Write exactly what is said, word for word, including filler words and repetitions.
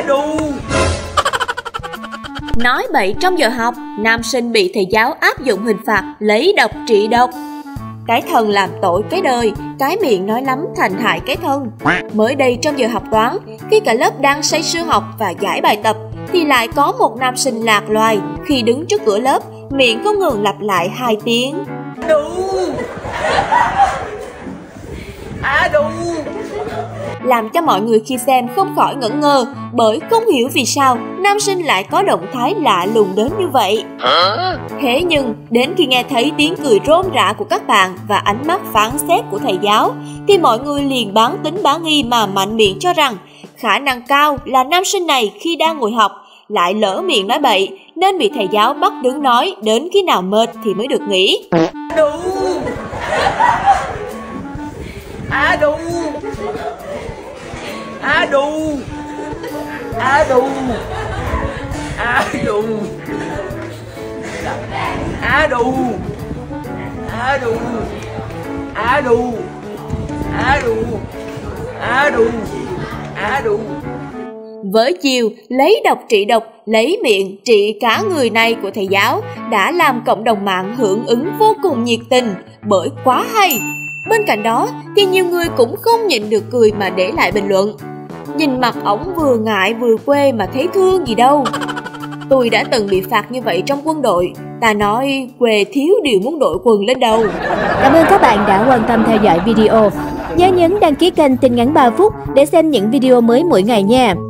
đù. Nói bậy trong giờ học, nam sinh bị thầy giáo áp dụng hình phạt lấy độc trị độc. Cái thân làm tội cái đời, cái miệng nói lắm thành hại cái thân. Mới đây trong giờ học toán, khi cả lớp đang say sưa học và giải bài tập, thì lại có một nam sinh lạc loài khi đứng trước cửa lớp, miệng không ngừng lặp lại hai tiếng Đù. À đù. làm cho mọi người khi xem không khỏi ngẩn ngơ, bởi không hiểu vì sao nam sinh lại có động thái lạ lùng đến như vậy. Thế nhưng đến khi nghe thấy tiếng cười rôm rả của các bạn và ánh mắt phán xét của thầy giáo, thì mọi người liền bán tính bán nghi mà mạnh miệng cho rằng khả năng cao là nam sinh này khi đang ngồi học lại lỡ miệng nói bậy, nên bị thầy giáo bắt đứng nói đến khi nào mệt thì mới được nghỉ. Đù. À đù. À đù. À đù. À đù. À đù. À đù. À đù. À đù. À đù. À đù. Với chiều lấy độc trị độc, lấy miệng trị cả người này của thầy giáo đã làm cộng đồng mạng hưởng ứng vô cùng nhiệt tình, bởi quá hay. Bên cạnh đó thì nhiều người cũng không nhịn được cười mà để lại bình luận: nhìn mặt ổng vừa ngại vừa quê mà thấy thương gì đâu. Tôi đã từng bị phạt như vậy trong quân đội, ta nói quê thiếu điều muốn đội quần lên đầu. Cảm ơn các bạn đã quan tâm theo dõi video. Nhớ nhấn đăng ký kênh Tin Ngắn ba phút để xem những video mới mỗi ngày nha.